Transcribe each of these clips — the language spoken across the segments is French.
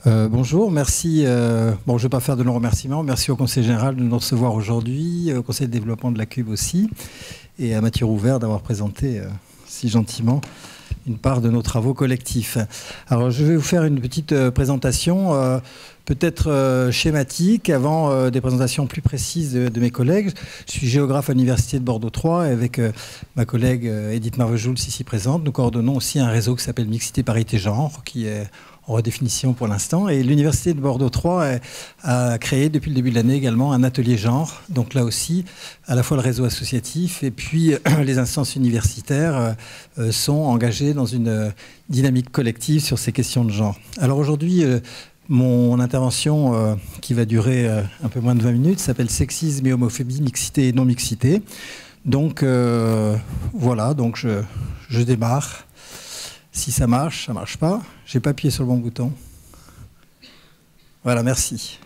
Bonjour, merci. Bon, je ne vais pas faire de longs remerciements. Merci au Conseil général de nous recevoir aujourd'hui, au Conseil de développement de la Cube aussi, et à Mathieu Rouvert d'avoir présenté si gentiment une part de nos travaux collectifs. Alors, je vais vous faire une petite présentation, peut-être schématique, avant des présentations plus précises de mes collègues. Je suis géographe à l'Université de Bordeaux 3, et avec ma collègue Edith Marvejouls, ici présente, nous coordonnons aussi un réseau qui s'appelle Mixité Parité Genre, qui est en redéfinition pour l'instant. Et l'Université de Bordeaux 3 a créé depuis le début de l'année également un atelier genre. Donc là aussi, à la fois le réseau associatif et puis les instances universitaires sont engagées dans une dynamique collective sur ces questions de genre. Alors aujourd'hui, mon intervention, qui va durer un peu moins de 20 minutes, s'appelle Sexisme et homophobie, mixité et non-mixité. Donc voilà, donc je démarre. Si ça marche pas. J'ai pas appuyé sur le bon bouton. Voilà, merci.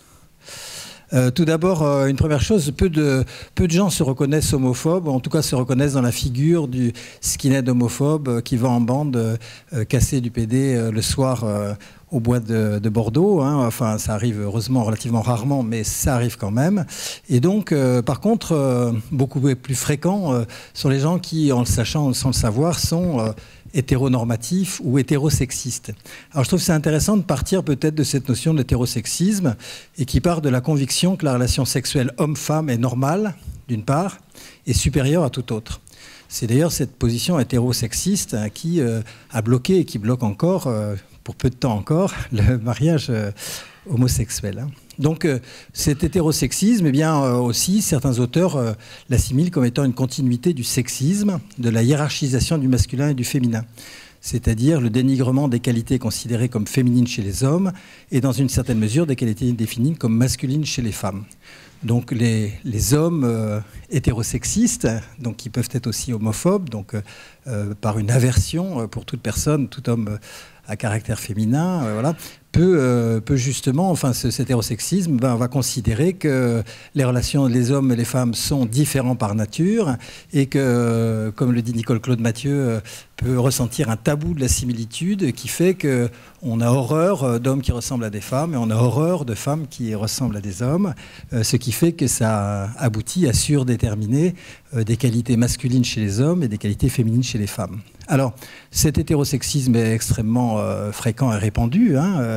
Tout d'abord, une première chose, peu de gens se reconnaissent homophobes, en tout cas se reconnaissent dans la figure du skinhead homophobe qui va en bande casser du PD le soir au bois de Bordeaux. Hein. Enfin, ça arrive heureusement relativement rarement, mais ça arrive quand même. Et donc, par contre, beaucoup plus fréquents sont les gens qui, en le sachant, sans le savoir, sont hétéronormatif ou hétérosexiste. Alors je trouve que c'est intéressant de partir peut-être de cette notion d'hétérosexisme et qui part de la conviction que la relation sexuelle homme-femme est normale, d'une part, et supérieure à toute autre. C'est d'ailleurs cette position hétérosexiste qui a bloqué et qui bloque encore, pour peu de temps encore, le mariage homosexuel. Hein. Donc cet hétérosexisme, eh bien, aussi, certains auteurs l'assimilent comme étant une continuité du sexisme, de la hiérarchisation du masculin et du féminin, c'est-à-dire le dénigrement des qualités considérées comme féminines chez les hommes et dans une certaine mesure des qualités définies comme masculines chez les femmes. Donc les hommes hétérosexistes, donc qui peuvent être aussi homophobes, donc par une aversion pour toute personne, tout homme à caractère féminin, voilà, peut justement, enfin cet hétérosexisme va considérer que les relations des hommes et les femmes sont différents par nature et que, comme le dit Nicole-Claude Mathieu, peut ressentir un tabou de la similitude qui fait qu'on a horreur d'hommes qui ressemblent à des femmes et on a horreur de femmes qui ressemblent à des hommes, ce qui fait que ça aboutit à surdéterminer des qualités masculines chez les hommes et des qualités féminines chez les femmes. Alors, cet hétérosexisme est extrêmement fréquent et répandu, hein,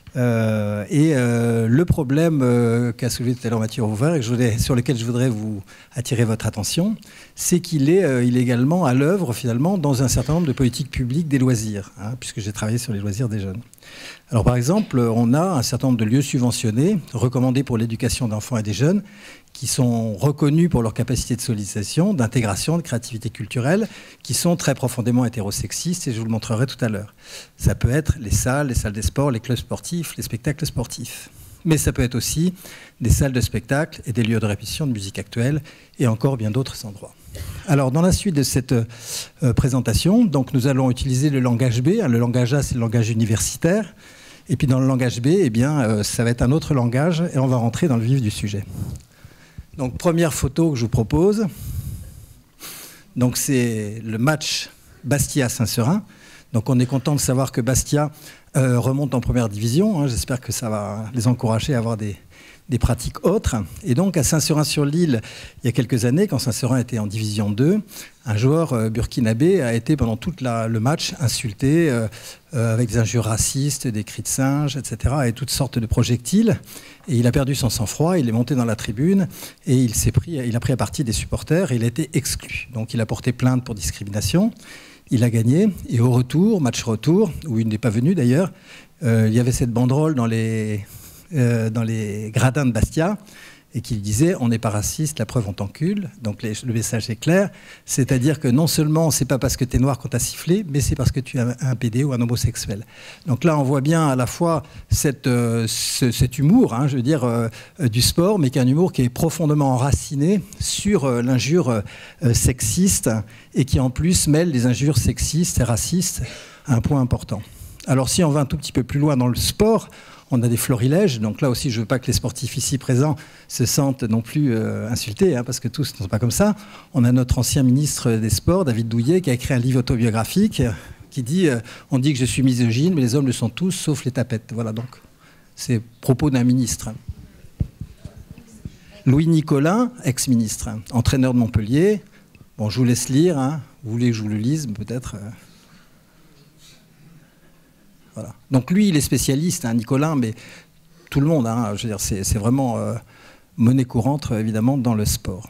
le problème qu'a soulevé tout à l'heure Mathieu Rouvert et sur lequel je voudrais vous attirer votre attention, c'est qu'il est également à l'œuvre finalement dans un certain nombre de politiques publiques des loisirs, hein, puisque j'ai travaillé sur les loisirs des jeunes. Alors par exemple, on a un certain nombre de lieux subventionnés, recommandés pour l'éducation d'enfants et des jeunes, qui sont reconnus pour leur capacité de sollicitation, d'intégration, de créativité culturelle, qui sont très profondément hétérosexistes, et je vous le montrerai tout à l'heure. Ça peut être les salles des sports, les clubs sportifs, les spectacles sportifs. Mais ça peut être aussi des salles de spectacle et des lieux de répétition de musique actuelle, et encore bien d'autres endroits. Alors, dans la suite de cette présentation, donc, nous allons utiliser le langage B. Le langage A, c'est le langage universitaire. Et puis dans le langage B, eh bien, ça va être un autre langage, et on va rentrer dans le vif du sujet. Donc, première photo que je vous propose, donc c'est le match Bastia-Saint-Seurin. Donc, on est content de savoir que Bastia remonte en première division. Hein. J'espère que ça va les encourager à avoir des pratiques autres. Et donc, à Saint-Seurin-sur-l'Île, il y a quelques années, quand Saint-Seurin était en division 2, un joueur burkinabé a été pendant tout le match insulté avec des injures racistes, des cris de singe, etc., et toutes sortes de projectiles. Et il a perdu son sang-froid, il est monté dans la tribune et il a pris à partie des supporters et il a été exclu. Donc il a porté plainte pour discrimination, il a gagné et au retour, match retour, où il n'est pas venu d'ailleurs, il y avait cette banderole dans les gradins de Bastia et qui disait « On n'est pas raciste, la preuve on t'encule ». Donc le message est clair, c'est-à-dire que non seulement c'est pas parce que tu es noir qu'on t'a sifflé, mais c'est parce que tu es un PD ou un homosexuel. Donc là on voit bien à la fois cet humour, hein, je veux dire, du sport, mais qui est un humour qui est profondément enraciné sur l'injure sexiste et qui en plus mêle les injures sexistes et racistes à un point important. Alors si on va un tout petit peu plus loin dans le sport, on a des florilèges, donc là aussi je ne veux pas que les sportifs ici présents se sentent non plus insultés, hein, parce que tous ne sont pas comme ça. On a notre ancien ministre des Sports, David Douillet, qui a écrit un livre autobiographique qui dit on dit que je suis misogyne, mais les hommes le sont tous, sauf les tapettes. Voilà, donc, c'est propos d'un ministre. Louis Nicolin, ex-ministre, entraîneur de Montpellier. Bon, je vous laisse lire, hein. Vous voulez que je vous le lise, peut-être Voilà. Donc lui, il est spécialiste, hein, Nicolin, mais tout le monde, hein, je veux dire, c'est vraiment monnaie courante, évidemment, dans le sport.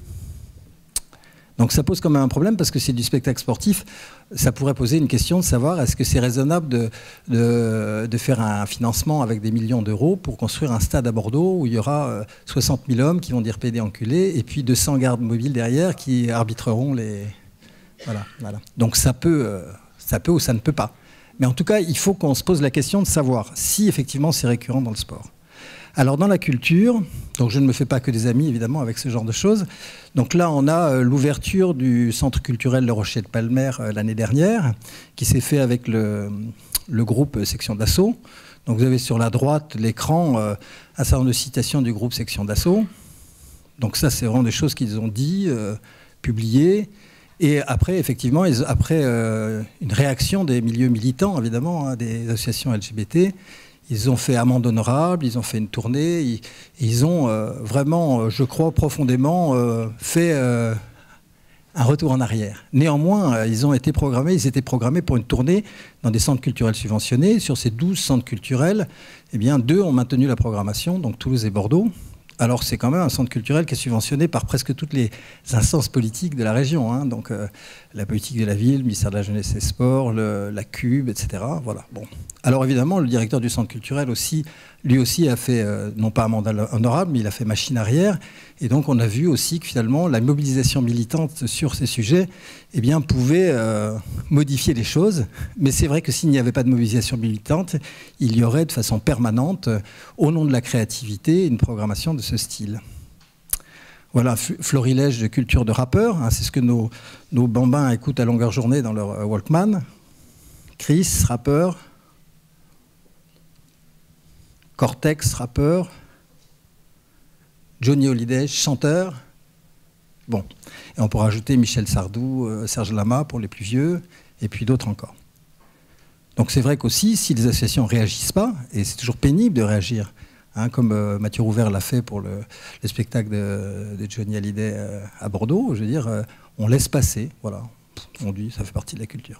Donc ça pose quand même un problème, parce que c'est du spectacle sportif. Ça pourrait poser une question de savoir est-ce que c'est raisonnable de faire un financement avec des millions d'euros pour construire un stade à Bordeaux où il y aura 60 000 hommes qui vont dire pédé enculé et puis 200 gardes mobiles derrière qui arbitreront les... Voilà, voilà. Donc ça peut ou ça ne peut pas. Mais en tout cas, il faut qu'on se pose la question de savoir si effectivement c'est récurrent dans le sport. Alors dans la culture, donc je ne me fais pas que des amis évidemment avec ce genre de choses. Donc là on a l'ouverture du centre culturel Le Rocher de Palmer l'année dernière, qui s'est fait avec le groupe Section d'Assaut. Donc vous avez sur la droite l'écran un certain nombre de citations du groupe Section d'Assaut. Donc ça c'est vraiment des choses qu'ils ont dit, publiées. Et après, effectivement, après une réaction des milieux militants, évidemment, hein, des associations LGBT, ils ont fait amende honorable, ils ont fait une tournée, ils ont vraiment, je crois, profondément fait un retour en arrière. Néanmoins, ils étaient programmés pour une tournée dans des centres culturels subventionnés. Sur ces 12 centres culturels, eh bien, 2 ont maintenu la programmation, donc Toulouse et Bordeaux. Alors c'est quand même un centre culturel qui est subventionné par presque toutes les instances politiques de la région, hein. Donc la politique de la ville, le ministère de la Jeunesse et des Sports, la CUB, etc. Voilà. Bon. Alors évidemment, le directeur du centre culturel aussi, lui aussi a fait, non pas amende honorable, mais il a fait machine arrière. Et donc on a vu aussi que finalement la mobilisation militante sur ces sujets eh bien, pouvait modifier les choses. Mais c'est vrai que s'il n'y avait pas de mobilisation militante, il y aurait de façon permanente, au nom de la créativité, une programmation de ce style. Voilà, florilège de culture de rappeurs, hein, c'est ce que nos bambins écoutent à longueur journée dans leur Walkman. Chris, rappeur. Cortex, rappeur. Johnny Hallyday, chanteur. Bon, et on pourra ajouter Michel Sardou, Serge Lama pour les plus vieux, et puis d'autres encore. Donc c'est vrai qu'aussi, si les associations ne réagissent pas, et c'est toujours pénible de réagir, hein, comme Mathieu Rouvert l'a fait pour le spectacle de Johnny Hallyday à Bordeaux, je veux dire, on laisse passer, voilà, on dit, ça fait partie de la culture.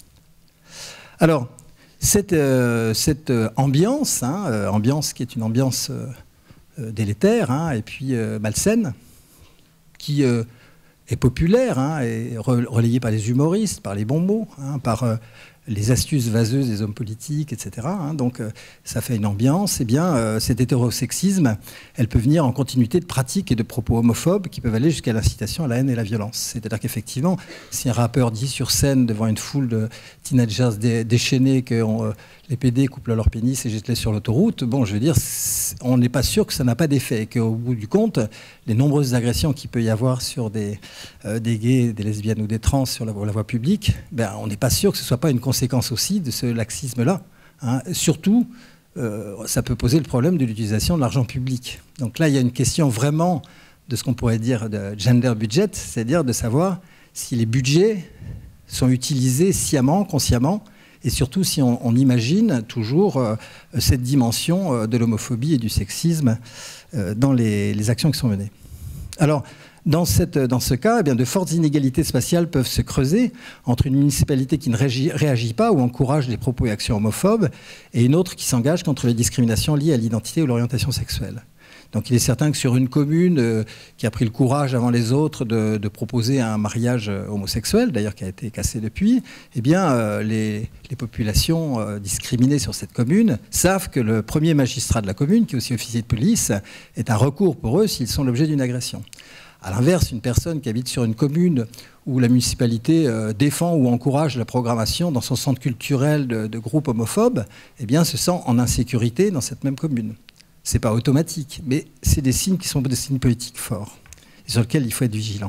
Alors, cette ambiance, hein, ambiance qui est une ambiance délétère, hein, et puis malsaine, qui est populaire, hein, et relayée par les humoristes, par les bons mots, hein, par les astuces vaseuses des hommes politiques, etc. Hein, donc ça fait une ambiance. Eh bien, cet hétérosexisme, elle peut venir en continuité de pratiques et de propos homophobes qui peuvent aller jusqu'à l'incitation à la haine et la violence. C'est-à-dire qu'effectivement, si un rappeur dit sur scène devant une foule de teenagers déchaînés que les PD coupent leur pénis et jettent-les sur l'autoroute, bon, je veux dire, on n'est pas sûr que ça n'a pas d'effet et qu'au bout du compte, les nombreuses agressions qu'il peut y avoir sur des gays, des lesbiennes ou des trans sur la voie publique, ben, on n'est pas sûr que ce ne soit pas une conséquence aussi de ce laxisme-là. Hein. Surtout, ça peut poser le problème de l'utilisation de l'argent public. Donc là, il y a une question vraiment de ce qu'on pourrait dire de gender budget, c'est-à-dire de savoir si les budgets sont utilisés sciemment, consciemment, et surtout si on imagine toujours cette dimension de l'homophobie et du sexisme dans les actions qui sont menées. Alors, dans ce cas, eh bien, de fortes inégalités spatiales peuvent se creuser entre une municipalité qui ne réagit pas ou encourage des propos et actions homophobes et une autre qui s'engage contre les discriminations liées à l'identité ou l'orientation sexuelle. Donc il est certain que sur une commune qui a pris le courage avant les autres de proposer un mariage homosexuel, d'ailleurs qui a été cassé depuis, eh bien les populations discriminées sur cette commune savent que le premier magistrat de la commune, qui est aussi officier de police, est un recours pour eux s'ils sont l'objet d'une agression. A l'inverse, une personne qui habite sur une commune où la municipalité défend ou encourage la programmation dans son centre culturel de groupes homophobes, eh bien se sent en insécurité dans cette même commune. Ce n'est pas automatique, mais c'est des signes qui sont des signes politiques forts et sur lesquels il faut être vigilant.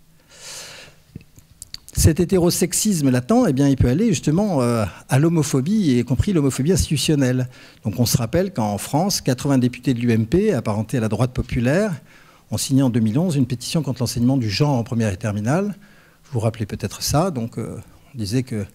Cet hétérosexisme latent, eh bien, il peut aller justement à l'homophobie, y compris l'homophobie institutionnelle. Donc on se rappelle qu'en France, 80 députés de l'UMP, apparentés à la droite populaire, ont signé en 2011 une pétition contre l'enseignement du genre en première et terminale. Vous vous rappelez peut-être ça, donc on disait qu'il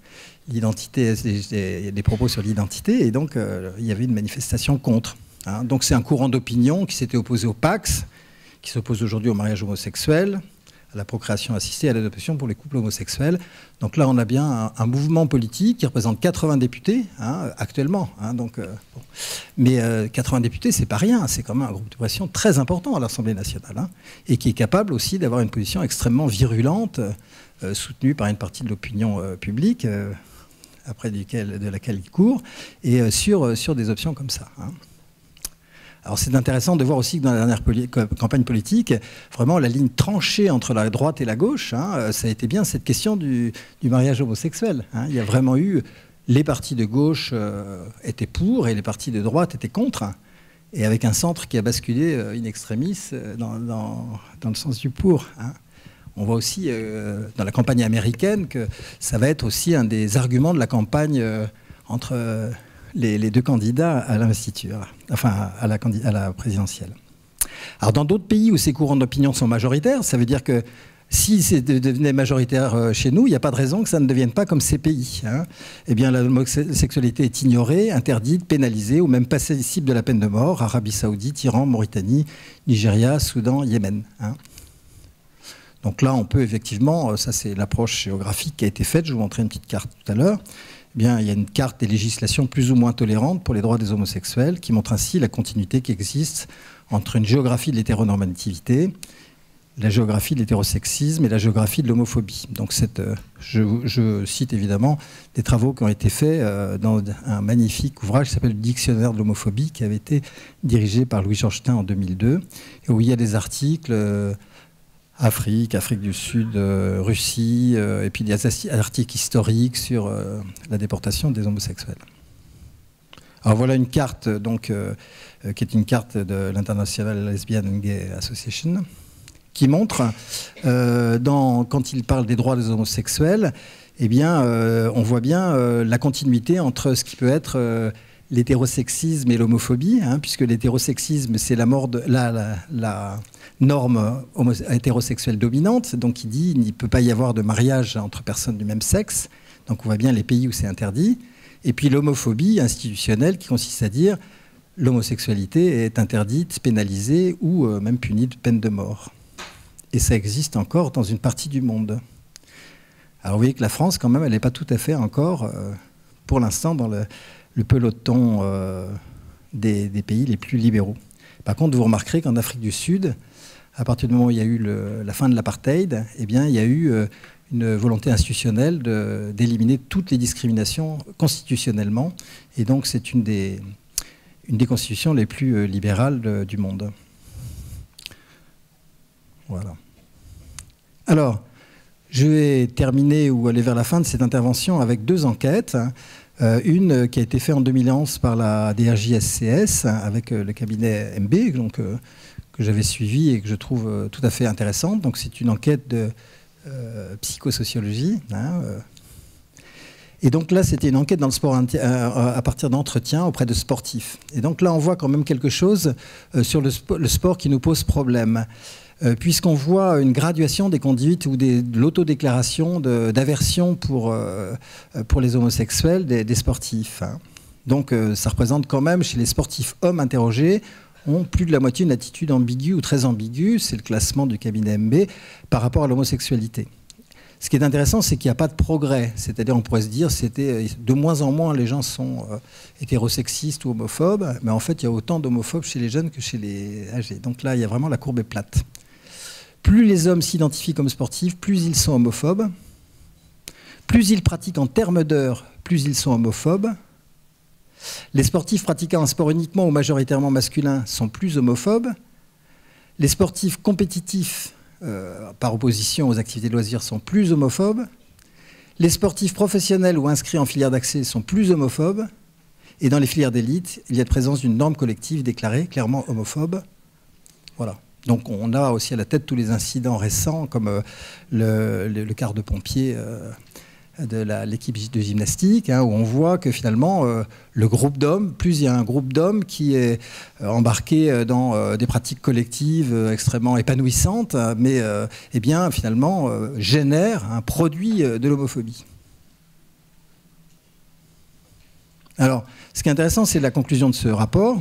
l'identité, des propos sur l'identité, et donc il y avait une manifestation contre. Hein. Donc c'est un courant d'opinion qui s'était opposé au Pax, qui s'oppose aujourd'hui au mariage homosexuel, à la procréation assistée et à l'adoption pour les couples homosexuels. Donc là, on a bien un mouvement politique qui représente 80 députés, hein, actuellement. Hein, donc, bon. Mais 80 députés, c'est pas rien. C'est quand même un groupe de pression très important à l'Assemblée nationale, hein, et qui est capable aussi d'avoir une position extrêmement virulente, soutenue par une partie de l'opinion publique, après de laquelle il court, et sur des options comme ça. Hein. Alors c'est intéressant de voir aussi que dans la dernière campagne politique, vraiment la ligne tranchée entre la droite et la gauche, hein, ça a été bien cette question du mariage homosexuel. Hein. Il y a vraiment eu, les partis de gauche étaient pour et les partis de droite étaient contre, et avec un centre qui a basculé in extremis dans le sens du pour. Hein. On voit aussi dans la campagne américaine que ça va être aussi un des arguments de la campagne entre les deux candidats à l'investiture, enfin à la présidentielle. Alors dans d'autres pays où ces courants d'opinion sont majoritaires, ça veut dire que si c'est devenait majoritaire chez nous, il n'y a pas de raison que ça ne devienne pas comme ces pays. Hein. Eh bien, l'homosexualité est ignorée, interdite, pénalisée, ou même passible de la peine de mort. Arabie Saoudite, Iran, Mauritanie, Nigeria, Soudan, Yémen. Hein. Donc là, on peut effectivement, ça c'est l'approche géographique qui a été faite, je vous montrais une petite carte tout à l'heure. Eh bien, il y a une carte des législations plus ou moins tolérantes pour les droits des homosexuels qui montre ainsi la continuité qui existe entre une géographie de l'hétéronormativité, la géographie de l'hétérosexisme et la géographie de l'homophobie. Donc je cite évidemment des travaux qui ont été faits dans un magnifique ouvrage qui s'appelle le Dictionnaire de l'homophobie qui avait été dirigé par Louis-Georges Tin en 2002 et où il y a des articles Afrique du Sud, Russie, et puis des articles historiques sur la déportation des homosexuels. Alors voilà une carte donc, qui est une carte de l'International Lesbian and Gay Association qui montre, quand il parle des droits des homosexuels, eh bien, on voit bien la continuité entre ce qui peut être l'hétérosexisme et l'homophobie, hein, puisque l'hétérosexisme, c'est la norme hétérosexuelle dominante, donc qui dit qu'il ne peut pas y avoir de mariage entre personnes du même sexe, donc on voit bien les pays où c'est interdit, et puis l'homophobie institutionnelle qui consiste à dire l'homosexualité est interdite, pénalisée ou même punie de peine de mort. Et ça existe encore dans une partie du monde. Alors vous voyez que la France, quand même, elle n'est pas tout à fait encore, pour l'instant, dans le peloton des pays les plus libéraux. Par contre, vous remarquerez qu'en Afrique du Sud, à partir du moment où il y a eu la fin de l'apartheid, eh bien, il y a eu une volonté institutionnelle d'éliminer toutes les discriminations constitutionnellement. Et donc, c'est une des constitutions les plus libérales du monde. Voilà. Alors, je vais terminer ou aller vers la fin de cette intervention avec deux enquêtes. Une qui a été faite en 2011 par la DRJSCS avec le cabinet MB, donc, que j'avais suivi et que je trouve tout à fait intéressante. Donc c'est une enquête de psychosociologie. Hein, Et donc là, c'était une enquête dans le sport à partir d'entretiens auprès de sportifs. Et donc là, on voit quand même quelque chose sur le sport qui nous pose problème. Puisqu'on voit une graduation des conduites ou de l'autodéclaration d'aversion pour les homosexuels des sportifs. Hein. Donc ça représente quand même, chez les sportifs hommes interrogés, ont plus de la moitié une attitude ambiguë ou très ambiguë, c'est le classement du cabinet MB, par rapport à l'homosexualité. Ce qui est intéressant, c'est qu'il n'y a pas de progrès. C'est-à-dire, on pourrait se dire, de moins en moins, les gens sont hétérosexistes ou homophobes, mais en fait, il y a autant d'homophobes chez les jeunes que chez les âgés. Donc là, il y a vraiment la courbe est plate. Plus les hommes s'identifient comme sportifs, plus ils sont homophobes. Plus ils pratiquent en termes d'heures, plus ils sont homophobes. Les sportifs pratiquant un sport uniquement ou majoritairement masculin sont plus homophobes. Les sportifs compétitifs, par opposition aux activités de loisirs, sont plus homophobes. Les sportifs professionnels ou inscrits en filière d'accès sont plus homophobes. Et dans les filières d'élite, il y a de présence d'une norme collective déclarée clairement homophobe. Voilà. Donc on a aussi à la tête tous les incidents récents, comme le quart de pompiers de l'équipe de gymnastique, hein, où on voit que finalement, le groupe d'hommes, plus il y a un groupe d'hommes qui est embarqué dans des pratiques collectives extrêmement épanouissantes, mais eh bien, finalement, génère un produit de l'homophobie. Alors, ce qui est intéressant, c'est la conclusion de ce rapport.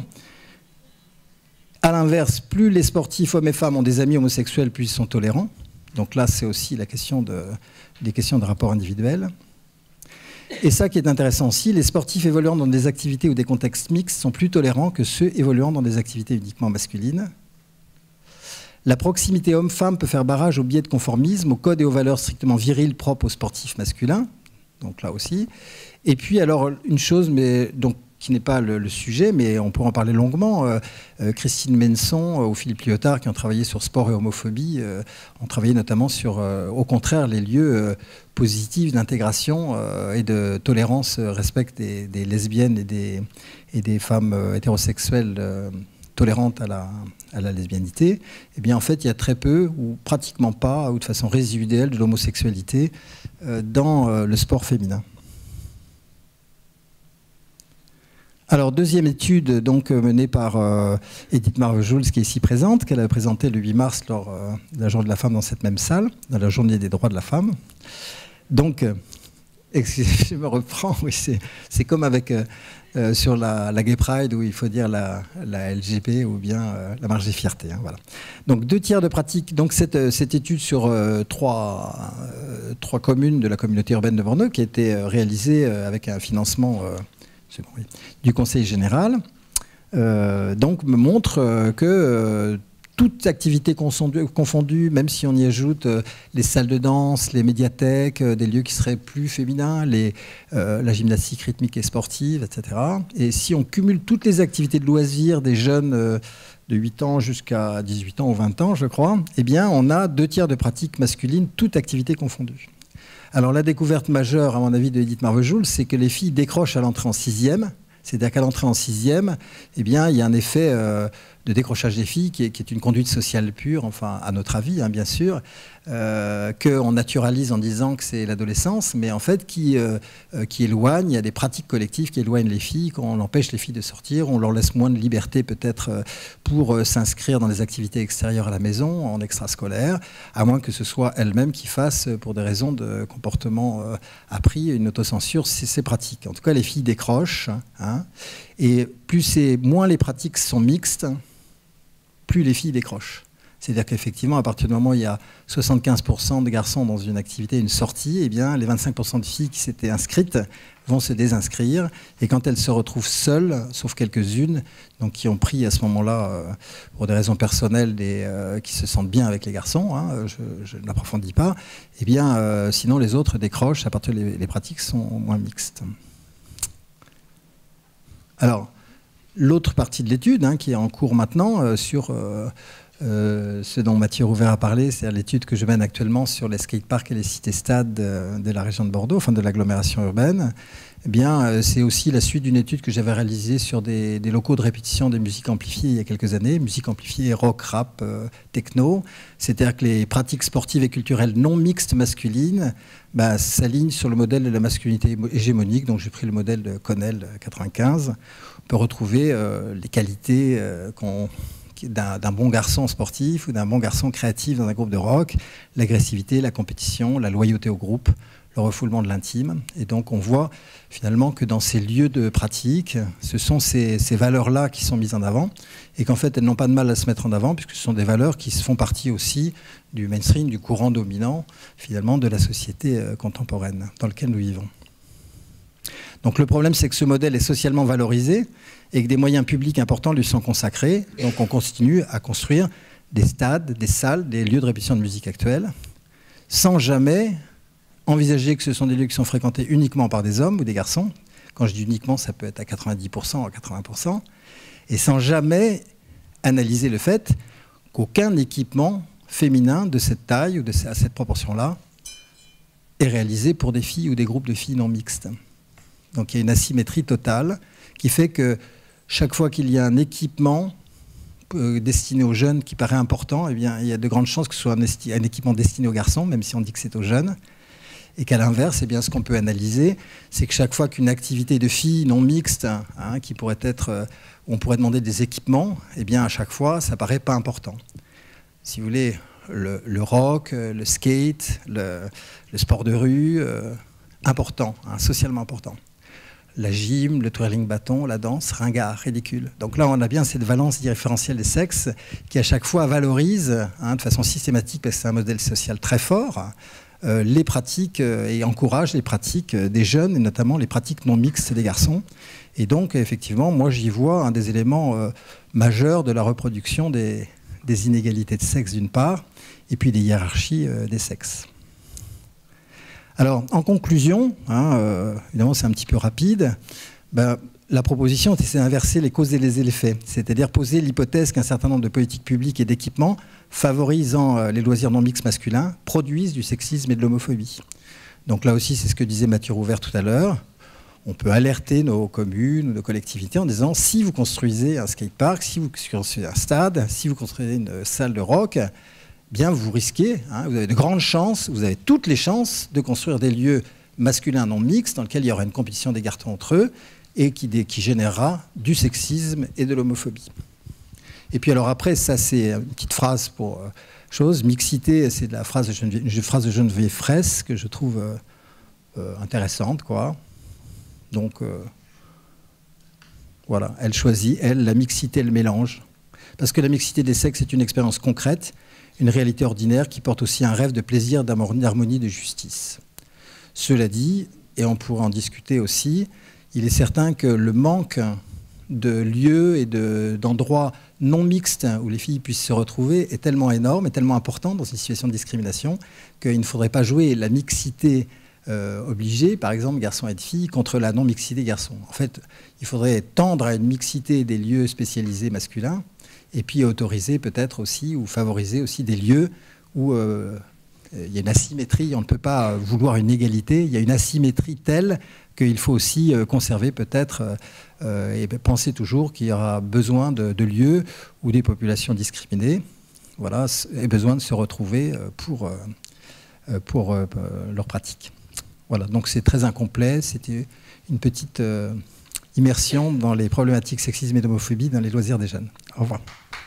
À l'inverse, plus les sportifs, hommes et femmes, ont des amis homosexuels, plus ils sont tolérants. Donc là, c'est aussi des questions de rapport individuel. Et ça qui est intéressant aussi, les sportifs évoluant dans des activités ou des contextes mixtes sont plus tolérants que ceux évoluant dans des activités uniquement masculines. La proximité homme-femme peut faire barrage au biais de conformisme, aux codes et aux valeurs strictement viriles propres aux sportifs masculins. Donc là aussi. Et puis alors, une chose, mais donc qui n'est pas le sujet, mais on pourra en parler longuement. Christine Menson ou Philippe Lyotard, qui ont travaillé sur sport et homophobie, ont travaillé notamment sur, au contraire, les lieux positifs d'intégration et de tolérance, respect des lesbiennes et des femmes hétérosexuelles tolérantes à la lesbianité. Eh bien, en fait, il y a très peu, ou pratiquement pas, ou de façon résiduelle, de l'homosexualité dans le sport féminin. Alors, deuxième étude donc, menée par Edith Marvejols, qui est ici présente, qu'elle a présentée le 8 mars lors de la Journée de la femme dans cette même salle, dans la Journée des droits de la femme. Donc, je me reprends, oui, c'est comme avec, sur la Gay Pride, où il faut dire la LGP ou bien la marche des fiertés. Hein, voilà. Donc, 2 tiers de pratique. Donc, cette étude sur 3 communes de la communauté urbaine de Bordeaux, qui a été réalisée avec un financement du Conseil général, donc me montre que toute activité confondue, même si on y ajoute les salles de danse, les médiathèques, des lieux qui seraient plus féminins, la gymnastique rythmique et sportive, etc. Et si on cumule toutes les activités de loisirs des jeunes de 8 ans jusqu'à 18 ans ou 20 ans, je crois, eh bien, on a 2 tiers de pratiques masculines, toute activité confondue. Alors la découverte majeure, à mon avis, de Edith Marvejols, c'est que les filles décrochent à l'entrée en 6e. C'est-à-dire qu'à l'entrée en 6e, eh bien, il y a un effet de décrochage des filles qui est une conduite sociale pure, enfin, à notre avis, hein, bien sûr, qu'on naturalise en disant que c'est l'adolescence, mais en fait qui éloigne, il y a des pratiques collectives qui éloignent les filles, qu'on empêche les filles de sortir, on leur laisse moins de liberté peut-être pour s'inscrire dans des activités extérieures à la maison, en extrascolaire, à moins que ce soit elles-mêmes qui fassent, pour des raisons de comportement appris, une autocensure, ces pratiques. En tout cas, les filles décrochent, hein, et moins les pratiques sont mixtes, plus les filles décrochent. C'est-à-dire qu'effectivement, à partir du moment où il y a 75% de garçons dans une activité, une sortie, eh bien, les 25% de filles qui s'étaient inscrites vont se désinscrire. Et quand elles se retrouvent seules, sauf quelques-unes, donc qui ont pris à ce moment-là, pour des raisons personnelles, qui se sentent bien avec les garçons, hein, je ne l'approfondis pas, eh bien, sinon les autres décrochent à partir les pratiques sont moins mixtes. Alors, l'autre partie de l'étude, hein, qui est en cours maintenant, sur ce dont Mathieu Rouvert a parlé, c'est l'étude que je mène actuellement sur les skateparks et les cités-stades de la région de Bordeaux, enfin de l'agglomération urbaine. Eh bien, c'est aussi la suite d'une étude que j'avais réalisée sur des locaux de répétition de musique amplifiée il y a quelques années, musique amplifiée rock, rap, techno. C'est-à-dire que les pratiques sportives et culturelles non mixtes masculines s'alignent sur le modèle de la masculinité hégémonique. Donc j'ai pris le modèle de Connell 95. On peut retrouver les qualités d'un bon garçon sportif ou d'un bon garçon créatif dans un groupe de rock, l'agressivité, la compétition, la loyauté au groupe, le refoulement de l'intime. Et donc on voit finalement que dans ces lieux de pratique, ce sont ces valeurs-là qui sont mises en avant et qu'en fait elles n'ont pas de mal à se mettre en avant puisque ce sont des valeurs qui font partie aussi du mainstream, du courant dominant finalement de la société contemporaine dans laquelle nous vivons. Donc le problème, c'est que ce modèle est socialement valorisé et que des moyens publics importants lui sont consacrés. Donc on continue à construire des stades, des salles, des lieux de répétition de musique actuelle, sans jamais envisager que ce sont des lieux qui sont fréquentés uniquement par des hommes ou des garçons. Quand je dis uniquement, ça peut être à 90%, à 80%. Et sans jamais analyser le fait qu'aucun équipement féminin de cette taille ou à cette proportion-là est réalisé pour des filles ou des groupes de filles non mixtes. Donc il y a une asymétrie totale qui fait que chaque fois qu'il y a un équipement destiné aux jeunes qui paraît important, eh bien, il y a de grandes chances que ce soit un équipement destiné aux garçons, même si on dit que c'est aux jeunes. Et qu'à l'inverse, eh bien, ce qu'on peut analyser, c'est que chaque fois qu'une activité de filles non mixte, hein, qui pourrait être, on pourrait demander des équipements, eh bien, à chaque fois, ça paraît pas important. Si vous voulez, le rock, le skate, le sport de rue, important, hein, socialement important. la gym, le twirling bâton, la danse, ringard, ridicule. Donc là, on a bien cette valence différentielle des sexes qui, à chaque fois, valorise de façon systématique, parce que c'est un modèle social très fort, les pratiques et encourage les pratiques des jeunes, et notamment les pratiques non mixtes des garçons. Et donc, effectivement, moi, j'y vois un des éléments majeurs de la reproduction des inégalités de sexe, d'une part, et puis des hiérarchies des sexes. Alors, en conclusion, évidemment, c'est un petit peu rapide, la proposition, c'est d'inverser les causes et les effets, c'est-à-dire poser l'hypothèse qu'un certain nombre de politiques publiques et d'équipements favorisant les loisirs non mixtes masculins produisent du sexisme et de l'homophobie. Donc là aussi, c'est ce que disait Mathieu Rouvert tout à l'heure. On peut alerter nos communes ou nos collectivités en disant si vous construisez un skatepark, si vous construisez un stade, si vous construisez une salle de rock, bien vous risquez, vous avez de grandes chances, vous avez toutes les chances de construire des lieux masculins non mixtes dans lesquels il y aura une compétition des garçons entre eux et qui générera du sexisme et de l'homophobie. Et puis alors après, ça c'est une petite phrase pour chose, mixité, c'est de la phrase de Geneviève Fraisse que je trouve intéressante, quoi. Donc voilà, elle choisit, elle, la mixité, le mélange. Parce que la mixité des sexes est une expérience concrète, une réalité ordinaire qui porte aussi un rêve de plaisir, d'harmonie, de justice. Cela dit, et on pourra en discuter aussi, il est certain que le manque de lieux et d'endroits non mixtes où les filles puissent se retrouver est tellement énorme et tellement important dans une situation de discrimination qu'il ne faudrait pas jouer la mixité obligée, par exemple garçons et filles, contre la non-mixité garçons. En fait, il faudrait tendre à une mixité des lieux spécialisés masculins et puis autoriser peut-être aussi ou favoriser aussi des lieux où il y a une asymétrie, on ne peut pas vouloir une égalité, il y a une asymétrie telle qu'il faut aussi conserver peut-être et penser toujours qu'il y aura besoin de lieux où des populations discriminées aient besoin de se retrouver pour leurs pratiques. Voilà, donc c'est très incomplet, c'était une petite immersion dans les problématiques sexisme et d'homophobie dans les loisirs des jeunes. Au revoir.